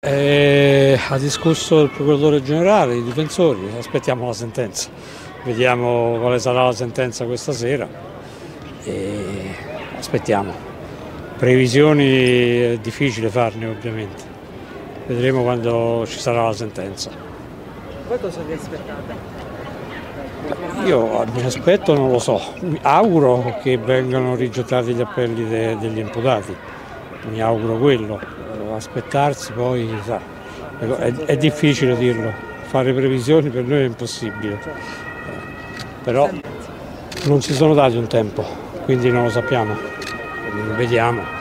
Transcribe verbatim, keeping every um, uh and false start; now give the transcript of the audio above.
Eh, ha discusso il procuratore generale, i difensori, aspettiamo la sentenza, vediamo quale sarà la sentenza questa sera e aspettiamo. Previsioni è difficile farne ovviamente, vedremo quando ci sarà la sentenza. Voi cosa vi aspettate? Io mi aspetto, non lo so, mi auguro che vengano rigettati gli appelli de, degli imputati, mi auguro quello. Aspettarsi poi, sa, è, è difficile dirlo, fare previsioni per noi è impossibile, però non si sono dati un tempo, quindi non lo sappiamo, vediamo.